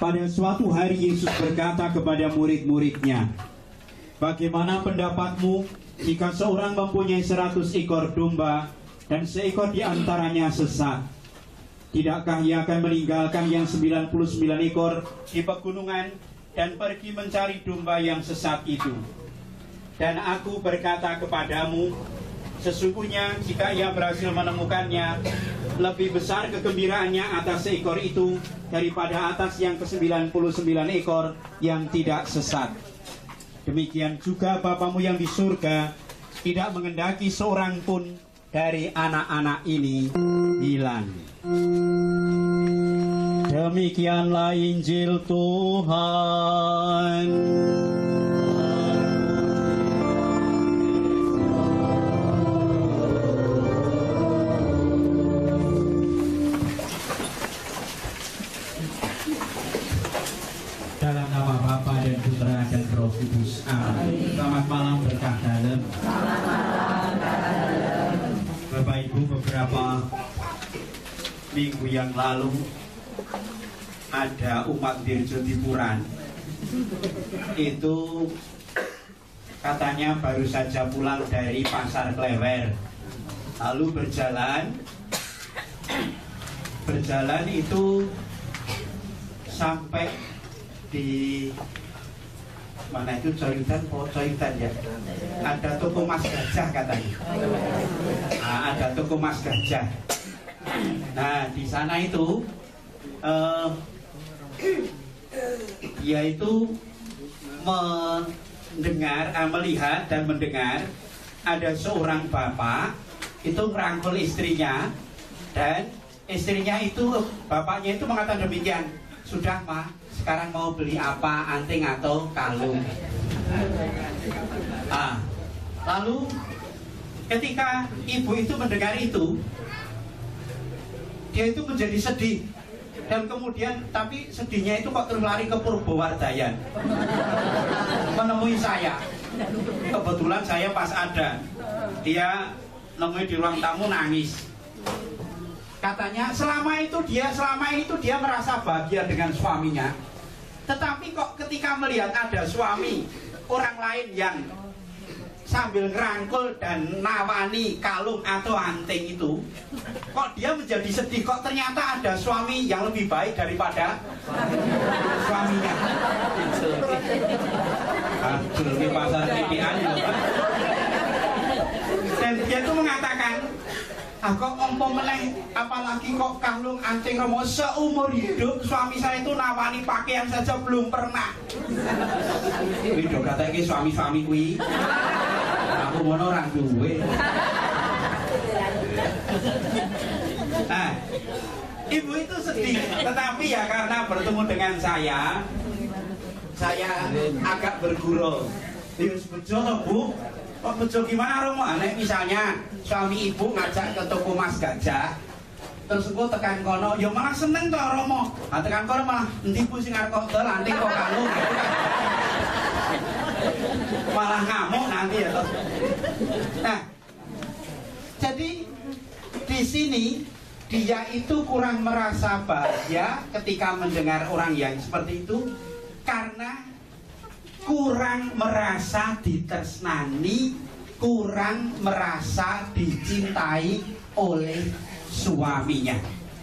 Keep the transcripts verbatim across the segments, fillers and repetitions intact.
Pada suatu hari Yesus berkata kepada murid-muridnya, "Bagaimana pendapatmu jika seorang mempunyai seratus ekor domba dan seekor di antaranya sesat? Tidakkah ia akan meninggalkan yang sembilan puluh sembilan ekor di pegunungan dan pergi mencari domba yang sesat itu? Dan aku berkata kepadamu, sesungguhnya jika ia berhasil menemukannya, lebih besar kegembiraannya atas seekor itu daripada atas yang ke sembilan puluh sembilan ekor yang tidak sesat. Demikian juga Bapamu yang di surga tidak mengendaki seorang pun dari anak-anak ini hilang." Demikianlah Injil Tuhan. Dalam nama Bapa dan Putra dan Roh Kudus. Amin. Selamat malam berkah dalam. Bapak Ibu, beberapa minggu yang lalu ada umat Dirjo Tipuran itu katanya baru saja pulang dari Pasar Klewer, lalu berjalan berjalan itu sampai di mana itu Coyudan, oh Coyudan ya, ada toko Mas Gajah katanya. Nah, ada toko Mas Gajah. Nah, di sana itu uh, yaitu mendengar, uh, melihat dan mendengar ada seorang bapak itu merangkul istrinya, dan istrinya itu, bapaknya itu mengatakan demikian, "Sudah Ma, sekarang mau beli apa, anting atau kalung?" Ah, lalu ketika ibu itu mendengar itu, dia itu menjadi sedih, dan kemudian tapi sedihnya itu kok terus lari ke Purwowardayan menemui saya. Kebetulan saya pas ada, dia nemui di ruang tamu nangis. Katanya selama itu dia selama itu dia merasa bahagia dengan suaminya, tetapi kok ketika melihat ada suami orang lain yang sambil ngerangkul dan nawani kalung atau anting itu, kok dia menjadi sedih. Kok ternyata ada suami yang lebih baik daripada suaminya. Aduh, di pasar titian ya, Pak. Dan dia itu mengatakan, "Ah kok ompo meneh, apalagi kok kalung anting romo, seumur hidup suami saya itu nawani pakaian saja belum pernah." Wido kata iki suami-suami kuwi aku mono orang duwe. Nah, ibu itu sedih, tetapi ya karena bertemu dengan saya, saya agak bergurau. "Yus bejo toh Bu? Kok bejo gimana Romo? Nek misalnya suami ibu ngajak ke toko Mas Gajah, terus aku tekan kono, ya malah seneng toh Romo. Nah, tekan kono malah endi Bu sing arep kok anting kok kalung." Malah ngamuk nanti ya toh. Nah, jadi di sini dia itu kurang merasa bahagia ketika mendengar orang yang seperti itu, karena kurang merasa ditresnani, kurang merasa dicintai oleh suaminya.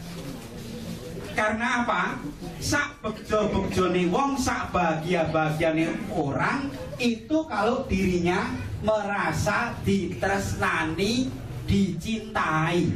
Karena apa? Sak begjo-begjone wong, sak bahagia-bahagiane orang itu kalau dirinya merasa ditresnani, dicintai.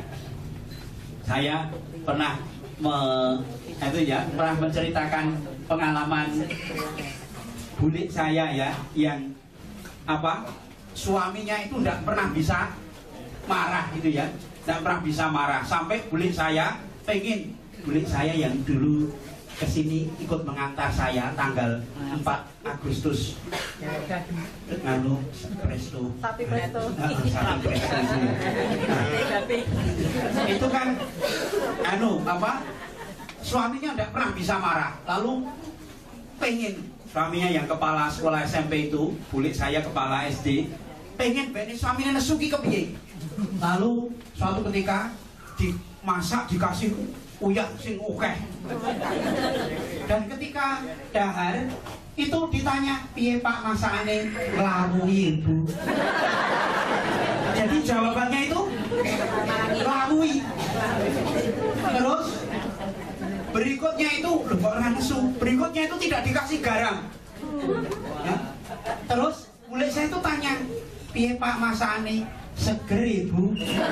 Saya pernah me, itu ya, pernah menceritakan pengalaman bulik saya ya, yang apa, suaminya itu tidak pernah bisa marah gitu ya, tidak pernah bisa marah, sampai bulik saya pengen bulik saya yang dulu kesini ikut mengantar saya tanggal empat Agustus nganu presto sapi presto sapi presto itu. Nah, itu kan anu apa, suaminya tidak pernah bisa marah, lalu pengen suaminya yang kepala sekolah S M P itu, bulik saya kepala S D, pengen bene suaminya nesuki kepiye. Lalu suatu ketika dimasak dikasih uyak sing akeh. Dan ketika dahar itu ditanya, piye Pak masakane? Nglawuhi Bu. Jadi jawabannya itu nglawuhi. Terus berikutnya itu loh kok ora nesu. Berikutnya itu tidak dikasih garam. Ya. Terus kulit saya itu tanya, piye Pak masakane? Seger Ibu.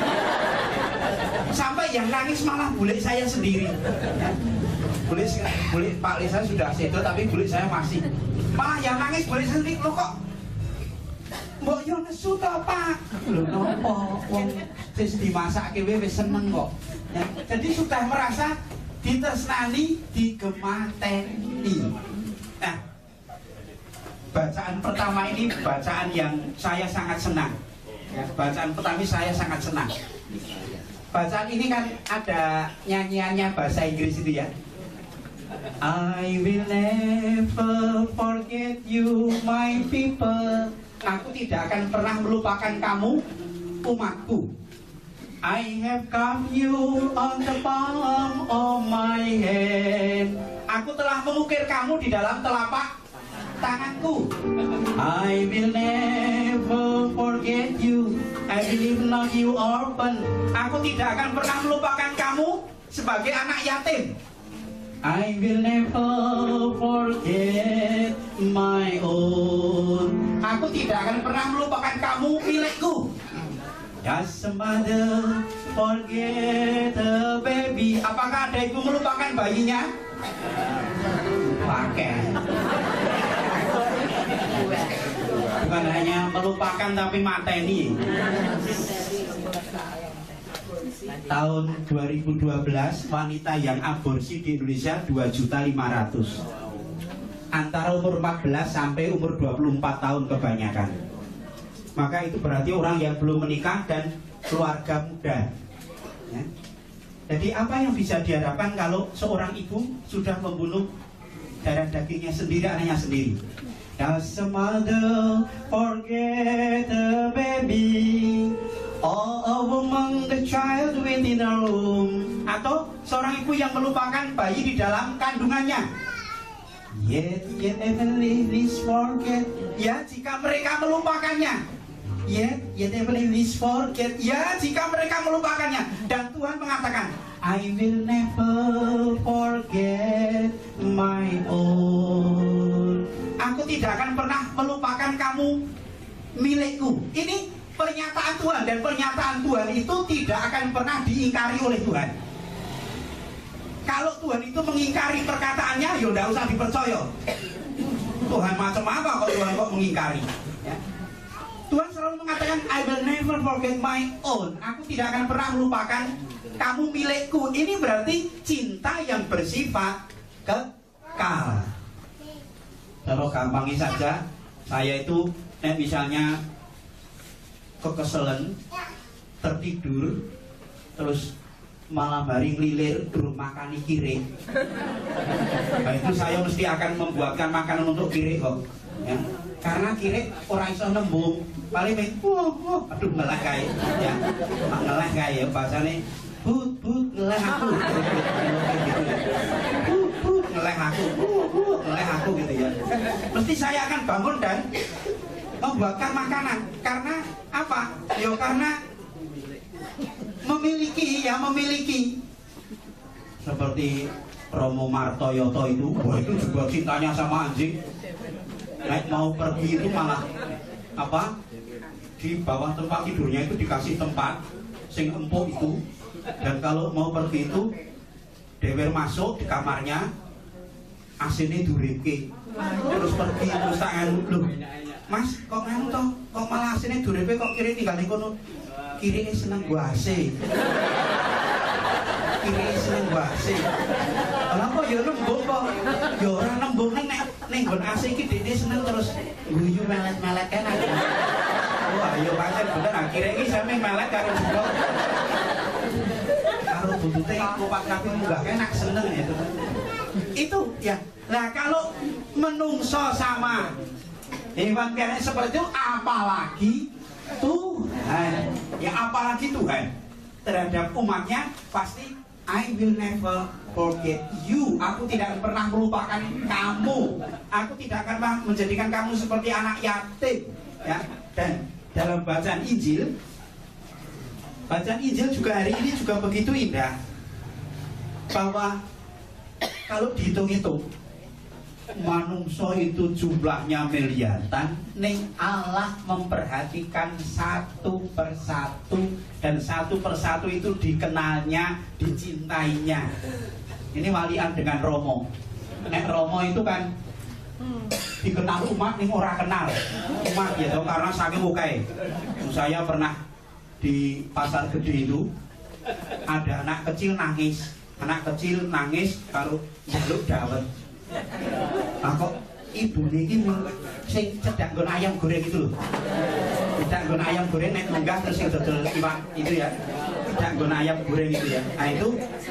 Sampai yang nangis malah bule saya sendiri. Bule, bule Pak Lisa sudah sedo tapi bule saya masih. Malah yang nangis bule saya sendiri. Loh kok mbok yo nesu to Pak? Lho nopo wong wis dimasake wis seneng kok. Ya, jadi sudah merasa ditresnani, digemateni. Nah, bacaan pertama ini bacaan yang saya sangat senang. Ya, bacaan pertama saya sangat senang. Bacaan ini kan ada nyanyiannya bahasa Inggris itu ya. I will never forget you, my people. Aku tidak akan pernah melupakan kamu, umatku. I have carved you on the palm of my hand. Aku telah mengukir kamu di dalam telapak tanganku. I will never forget you. I believe not you orphan. Aku tidak akan pernah melupakan kamu sebagai anak yatim. I will never forget my own. Aku tidak akan pernah melupakan kamu milikku. Just a mother forget a baby. Apakah ada ibu melupakan bayinya? Pakai. Bukan hanya melupakan tapi mateni. Tahun dua ribu dua belas wanita yang aborsi di Indonesia dua juta lima ratus ribu. Antara umur empat belas sampai umur dua puluh empat tahun kebanyakan. Maka itu berarti orang yang belum menikah dan keluarga muda ya. Jadi apa yang bisa diharapkan kalau seorang ibu sudah membunuh darah dagingnya sendiri, anaknya sendiri? Does a mother forget a baby, or a woman the child within a room? Atau seorang ibu yang melupakan bayi di dalam kandungannya. Yet, yet heavenly is forget. Ya, jika mereka melupakannya. Yet, yet heavenly is forget. Ya, jika mereka melupakannya. Dan Tuhan mengatakan, I will never forget my own. Aku tidak akan pernah melupakan kamu milikku. Ini pernyataan Tuhan, dan pernyataan Tuhan itu tidak akan pernah diingkari oleh Tuhan. Kalau Tuhan itu mengingkari perkataannya, ya udah usah dipercaya. Tuhan macam apa kok Tuhan kok mengingkari? Ya. Tuhan selalu mengatakan, I will never forget my own. Aku tidak akan pernah melupakan kamu milikku. Ini berarti cinta yang bersifat kekal. Kalau gampangnya saja, saya itu eh, misalnya kekeselan, tertidur, terus malam hari ngelilir durung makani kire. Nah, itu saya mesti akan membuatkan makanan untuk kire kok. Ya. Karena kire orang iso nembung, paling main, wah, wah, aduh ngeleh kae, ya, ngeleh kae ya bahasane, but, but, ngeleh aku, but, but, ngeleh aku, but, but, ngeleh aku gitu ya. Mesti saya akan bangun dan membuatkan makanan. Karena apa? Ya karena memiliki, ya memiliki. Seperti Romo Martoyoto itu, wah itu juga cintanya sama anjing. Naik mau pergi itu malah apa? Di bawah tempat tidurnya itu dikasih tempat sing empuk itu. Dan kalau mau pergi itu dewer masuk di kamarnya, A C-ne dureke. Terus pergi terus tangan lu. Mas, kok nganu toh? Kok malah A C-ne dureke kok kiri tinggal ning kono? Kiri seneng gua A C. Kiri seneng gua A C. Lah kok ya nembung kok. Ya ora nembung nek ning nggon A C iki dekne seneng terus guyu melet-melet kan. Wah, ya pancen bener akhire iki sampe melet karo juga. Karo buntute kupat kabeh munggah enak seneng ya itu. Itu ya. Nah, kalau menungso sama hewan piaraan seperti itu, apalagi Tuhan, ya apalagi Tuhan terhadap umatnya pasti I will never forget you. Aku tidak pernah melupakan kamu. Aku tidak akan pernah menjadikan kamu seperti anak yatim. Ya. Dan dalam bacaan Injil, bacaan Injil juga hari ini juga begitu indah, bahwa kalau dihitung-hitung manungso itu jumlahnya miliaran, ning Allah memperhatikan satu persatu, dan satu persatu itu dikenalnya, dicintainya. Ini walian dengan Romo. Nek Romo itu kan dikenal umat, ning ora kenal umat ya, karena saking oke. Saya pernah di pasar gede itu ada anak kecil nangis, anak kecil nangis kalau jaluk dawet. Nah, kok ibu ini sing cedak nggon ayam goreng itu loh, cedak nggon ayam goreng nek munggah terus sing dodol iwak itu ya, cedak nggon ayam goreng itu ya. Nah itu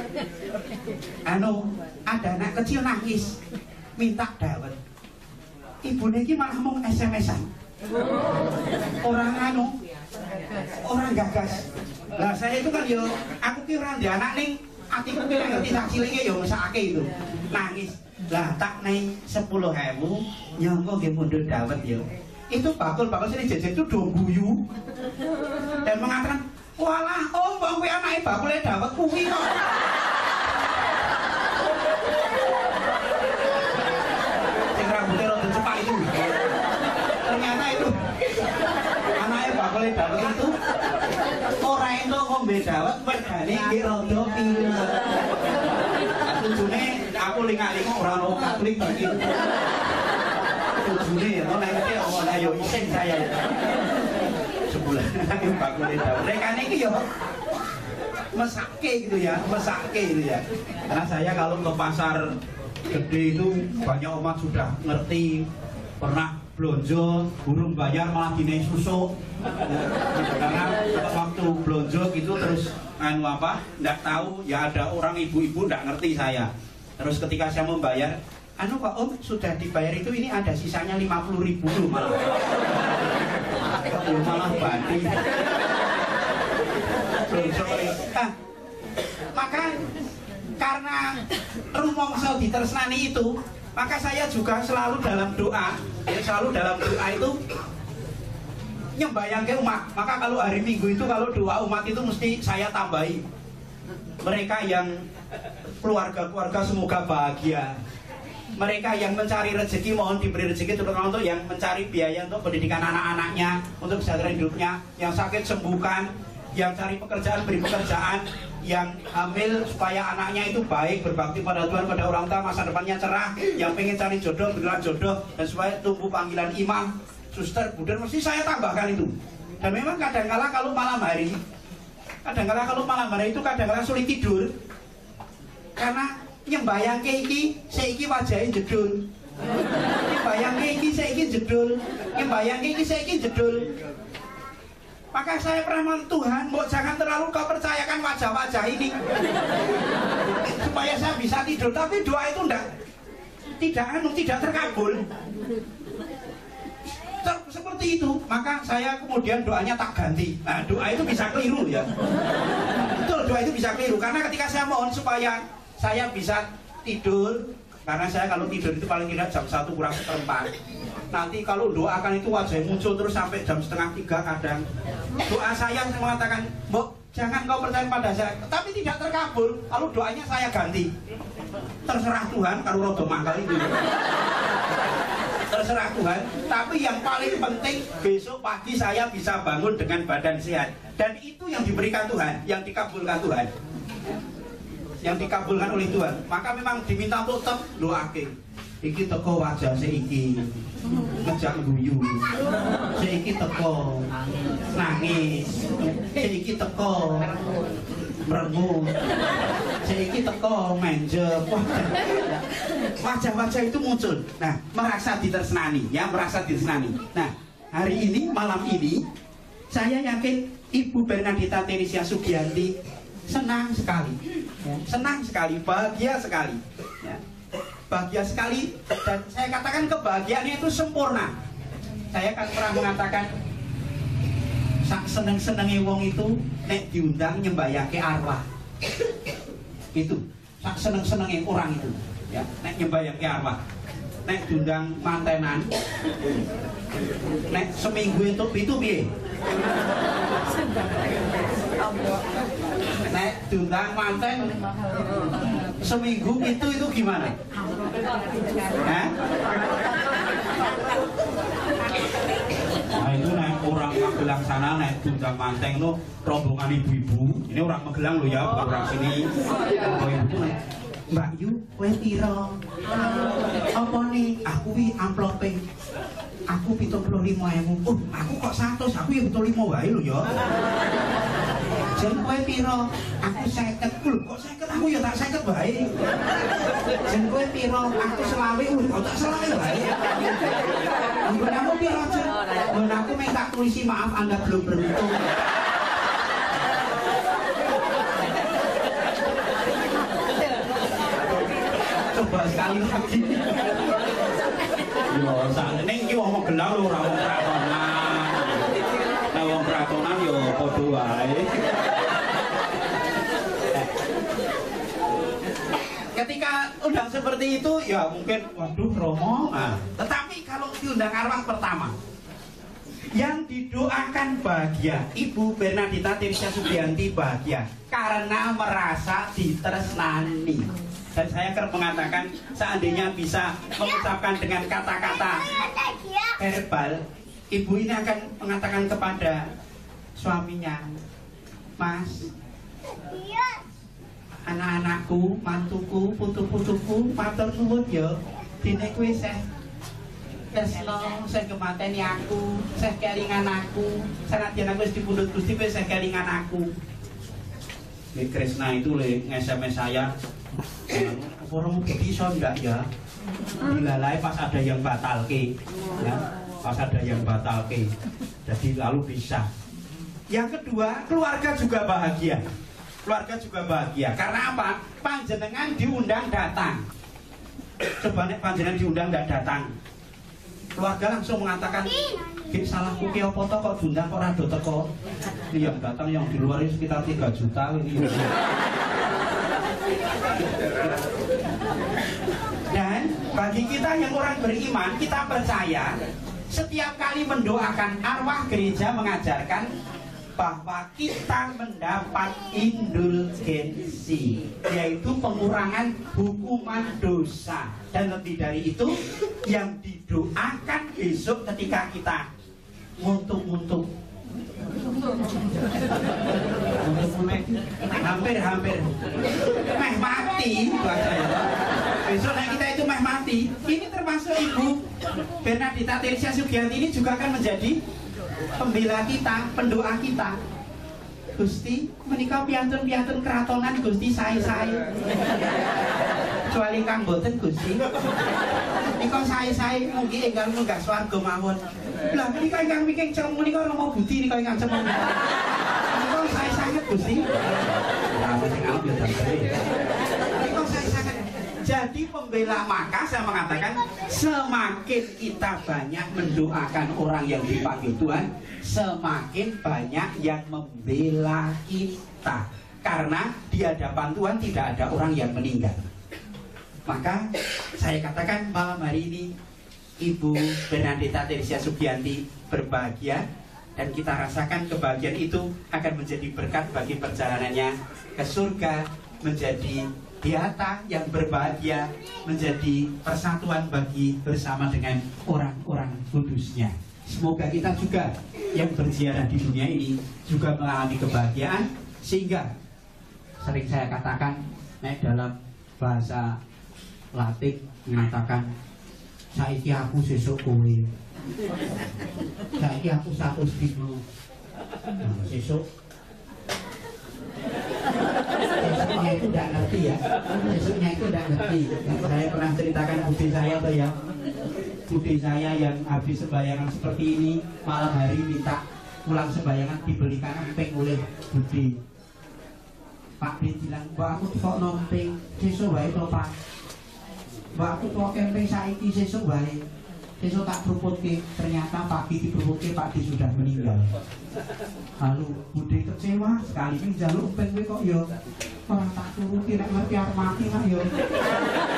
anu ada anak kecil nangis minta dawet, ibu ini malah mau S M S-an, orang anu orang gagas. Lah saya itu kan yo aku ki ora ndek anak ning atiku ki ngerti sak cilinge yo mesake itu nangis. Lah tak naik sepuluh ribu nyongko nggih mundur dawet ya. Itu bakul-bakul sini jejer itu do guyu dan mengatakan, walah om mbok kuwi anake bakule dawet kuwi kok. Sing rambutnya rada cepak itu. Ternyata itu anake bakule dawet itu ora entuk ngombe dawet, mergane nggih rada pinter. Tujune aku lingak-lingok ora ono Katolik begitu. Tujune ya nek iki ono ayo iseng saya. Sebulan iki bakule dawet. Rekane iki yo mesake gitu ya, mesake gitu ya. Karena saya kalau ke pasar gede itu banyak umat sudah ngerti, pernah blonjo burung bayar malah dine susuk. Karena waktu blonjo gitu terus anu apa nggak tahu ya, ada orang ibu-ibu nggak ngerti saya. Terus ketika saya membayar, anu Pak Om sudah dibayar itu, ini ada sisanya lima puluh ribu loh malah. Loh, malah badi. Blonjo ah, maka karena rumangsa ditresnani itu, maka saya juga selalu dalam doa, ya selalu dalam doa itu nyembayangke umat. Maka kalau hari Minggu itu kalau doa umat itu mesti saya tambahi, mereka yang keluarga-keluarga semoga bahagia, mereka yang mencari rezeki mohon diberi rezeki, terutama untuk yang mencari biaya untuk pendidikan anak-anaknya, untuk kesejahteraan hidupnya, yang sakit sembuhkan, yang cari pekerjaan beri pekerjaan, yang hamil supaya anaknya itu baik, berbakti pada Tuhan, pada orang tua, masa depannya cerah, yang pengen cari jodoh berilah jodoh, dan supaya tumbuh panggilan imam, suster, budan, mesti saya tambahkan itu. Dan memang kadang-kala kalau malam hari, kadang-kala kalau malam hari itu kadang-kala sulit tidur, karena nyembayangke iki saiki wajahe jedul, nyembayangke iki saiki jedul, nyembayangke iki saiki jedul. Maka saya pernah mohon Tuhan, mbok jangan terlalu kau percayakan wajah-wajah ini supaya saya bisa tidur. Tapi doa itu enggak, tidak anu, tidak terkabul. Seperti itu, maka saya kemudian doanya tak ganti. Nah, doa itu bisa keliru ya. Betul, doa itu bisa keliru karena ketika saya mohon supaya saya bisa tidur, karena saya kalau tidur itu paling tidak jam satu kurang seperempat. Nanti kalau doakan itu wajah muncul terus sampai jam setengah tiga kadang. Doa saya mengatakan, mbok jangan kau percaya pada saya, tapi tidak terkabul. Lalu doanya saya ganti. Terserah Tuhan, kalau rodo mangkal itu. Terserah Tuhan, tapi yang paling penting besok pagi saya bisa bangun dengan badan sehat. Dan itu yang diberikan Tuhan, yang dikabulkan Tuhan, yang dikabulkan oleh Tuhan. Maka memang diminta untuk tetap doake. Iki teko wajah seiki ngejak guyu, seiki teko nangis, seiki teko merengut, seiki teko menjep. Wajah-wajah itu muncul. Nah, merasa ditresnani, ya merasa ditresnani. Nah, hari ini, malam ini, saya yakin Ibu Bernadita Teresia Sugianti senang sekali, ya, senang sekali, bahagia sekali, ya, bahagia sekali. Dan saya katakan kebahagiaannya itu sempurna. Saya kan pernah mengatakan, sak seneng-senenge wong itu nek diundang nyembayake arwah. Itu sak seneng-senenge orang itu ya nek nyembayang ke arwah nek diundang mantenan nek seminggu itu pitu piye nek diundang manten seminggu itu itu gimana? Hah? Nah itu naik orang Magelang sana naik diundang manteng lo rombongan ibu-ibu ini orang Magelang lo ya bukan orang sini ibu-ibu naik Mbak Yu, kowe piro? Apa nih? Aku wi amplope. Aku pitung puluh lima ewu. Oh, aku kok satu, aku ya pitung lima wae lho ya. Jen kowe piro? Aku seket. Lho, kok seket? Aku ya tak seket wae. Jen kowe piro? Aku selawe. Lho, kok tak selawe wae. Ampun aku piro, Jen? Mun aku minta tulisi maaf Anda belum beruntung. Coba sekali lagi. Yo, sakjane iki wong Magelang lho ora wong kratonan. Nah wong kratonan yo padha wae. Ketika undang seperti itu ya mungkin waduh Romo. Nah, tetapi kalau diundang arwah pertama yang didoakan bahagia, Ibu Bernadita Tirsia Sugianti bahagia karena merasa ditresnani. Dan saya kerap mengatakan seandainya bisa mengucapkan dengan kata-kata verbal, ibu ini akan mengatakan kepada suaminya, Mas, anak-anakku, mantuku, putu-putuku, matur nuwun ya, dene kowe seh tresno, seh kemateni aku, seh kelingan aku, senadyan aku wis dipundhut Gusti kowe seh kelingan aku. Nek Kresna itu le nge-S M S saya. Orang bisa enggak ya dilalai pas ada yang batal ke ya, pas ada yang batal ke jadi lalu bisa. Yang kedua, keluarga juga bahagia, keluarga juga bahagia karena apa? Panjenengan diundang datang. Coba nek panjenengan diundang enggak datang, keluarga langsung mengatakan gak salahku ki apa to kok diundang kok rada teko. Yang datang yang di luar itu sekitar tiga juta ini. Dan bagi kita yang orang beriman, kita percaya setiap kali mendoakan arwah, gereja mengajarkan bahwa kita mendapat indulgensi, yaitu pengurangan hukuman dosa. Dan lebih dari itu, yang didoakan besok ketika kita nguntuk-nguntuk hampir-hampir meh mati besok kita itu meh mati. Ini termasuk Ibu Bernadita Tirsia Sugianti ini juga akan menjadi pembela kita, pendoa kita. Gusti, menika piantun-piantun keratonan Gusti sae-sae. Kecuali kang boten Gusti. Menika sae-sae mugi enggal munggah swarga mawon. Lah menika ingkang mikir cem menika Romo Budi nika ingkang cem. Menika sae-sae Gusti. Lah sing ambil damai. Menika sae-sae. Jadi pembela, maka saya mengatakan semakin kita banyak mendoakan orang yang dipanggil Tuhan, semakin banyak yang membela kita. Karena di hadapan Tuhan tidak ada orang yang meninggal. Maka saya katakan malam hari ini Ibu Bernadita Tirsia Sugianti berbahagia, dan kita rasakan kebahagiaan itu akan menjadi berkat bagi perjalanannya ke surga, menjadi Beata yang berbahagia, menjadi persatuan bagi bersama dengan orang-orang kudusnya. Semoga kita juga yang berziarah di dunia ini juga mengalami kebahagiaan, sehingga sering saya katakan naik dalam bahasa Latin mengatakan saiki aku sesuk kowe, saiki aku satu dino, sesuk besoknya itu tidak ngerti ya, besoknya itu tidak ngerti. Saya pernah ceritakan budi saya tuh ya, budi saya yang habis sembayangan seperti ini malam hari minta pulang sembayangan dibelikan emping oleh budi. Pak B bilang, mbak aku kok nomping sesuk wae to Pak, mbak aku kok emping saiki sesuk wae. Besok tak keruputke, ternyata pagi dikeruputke Pak D sudah meninggal. Lalu Bude kecewa sekali, kan jaluk ben kowe kok ya orang tak turuti nek ngerti arep mati nak ya.